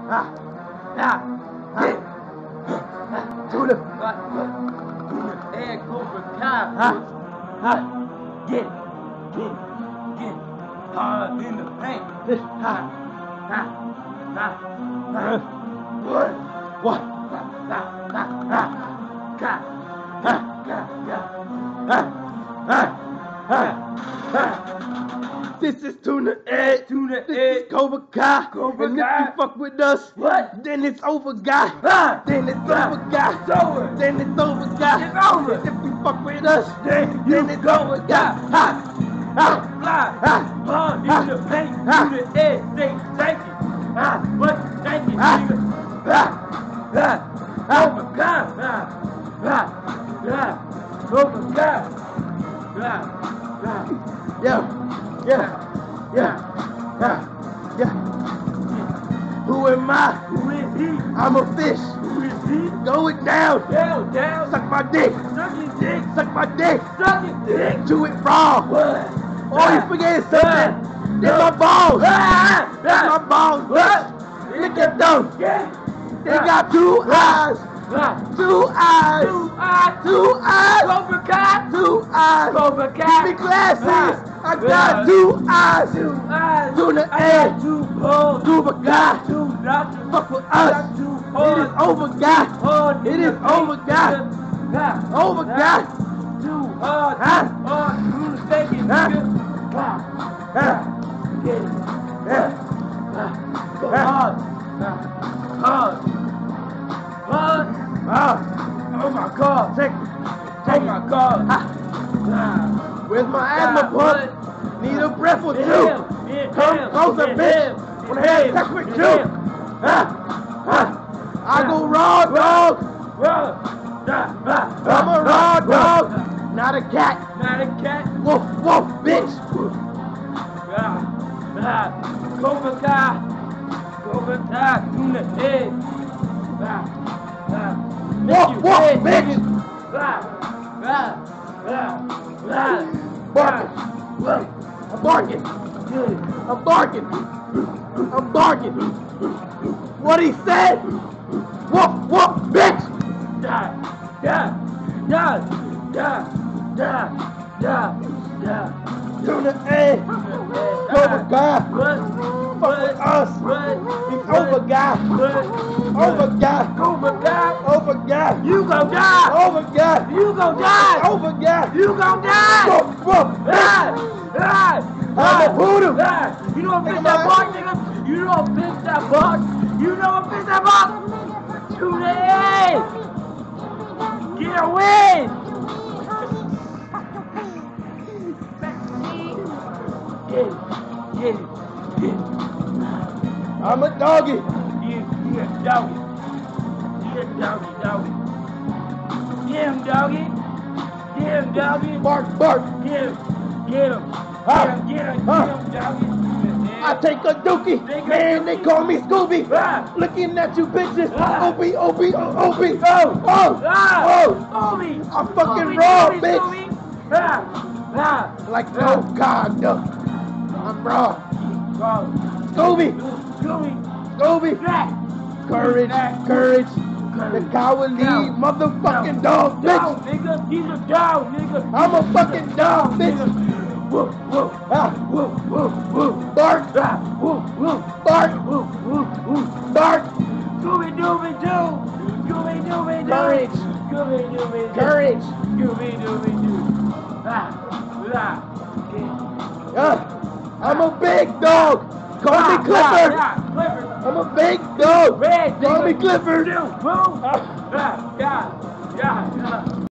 Tuna. Hey, Cobra Kai. Get it. Hard in the paint. What? This is Tuna Ed. Tuna This Ed. is Cobra Kai. Cobra and Kai. if you fuck with us, What? then it's over, guy. Then it's over, guy. It's over. Then it's over, guy. It's over. If you fuck with us, Then it's over, guy. Fly. Hard in the paint. Tuna Ed. Say thank you. What? Thank you, nigga. Cobra Kai. Cobra Kai. Yeah. Who am I? Who is he? I'm a fish. Who is he? Going down. Down. Suck my dick. Suck his dick. Suck my dick. Suck his dick. Chew it raw. What? Oh, you forget something. It's my balls. That's my balls. Look at them. They got 2 eyes. 2 eyes. 2 eyes. Cobra Kai. 2 eyes. Cobra Kai. Give me glasses. I got 2 eyes. 2 eyes. Tuna I Ed. got 2 holes. Cobra Kai. 2 doctors. Fuck with I us. got 2 It holes. is over, guy. It is over, guy. Over, guy. 2 hard. Huh? You mistaken, nigga. Get it. Go hard. Hard. Oh my God. Take Oh my God. Where's my asthma pump? Need a breath or two. Come closer, bitch. Wanna have sex with you? I go raw, dog. I'm a raw dog. Not a cat. Not a cat. Woof, woof, bitch. Cobra Kai. Cobra Kai. Tuna Ed. Woof, woof, bitch. Barking. I'm barking. I'm barking. I'm barking. What he said? Woof, woof, bitch. Tuna Ed. Cobra Kai. Fuck with us. It's over, guy. Over, guy. Cobra Kai. Over, guy. You gon' die. Over, guy. You gon' die. Over, guy. You gon' die. Woof, woof, bitch. I'm a voodoo. You know what bitch that bark, nigga? You know what bitch that bark? You know what bitch that bark? Tuna Ed. Get away. Get it. I'm a doggy. You a doggy. You a doggy. Get him, doggy. Get him, doggy. Bark, bark. Get him. Get him, doggy. I take a dookie. Man, they call me Scooby. Looking at you bitches. Opie. Oh. Obi. I'm fucking raw, bitch. Like no conduct. I'm raw. Scooby. Courage. The cowardly motherfucking dog, bitch. Nigga, he's a dog, nigga. I'm a fucking dog, bitch. Woof. Bark. Bark. Scooby-Dooby-Doo. Courage. Scooby-Dooby-Doo. I'm a big dog. Call me Clifford. I'm a big dog. Red, Call me Clifford. Yeah.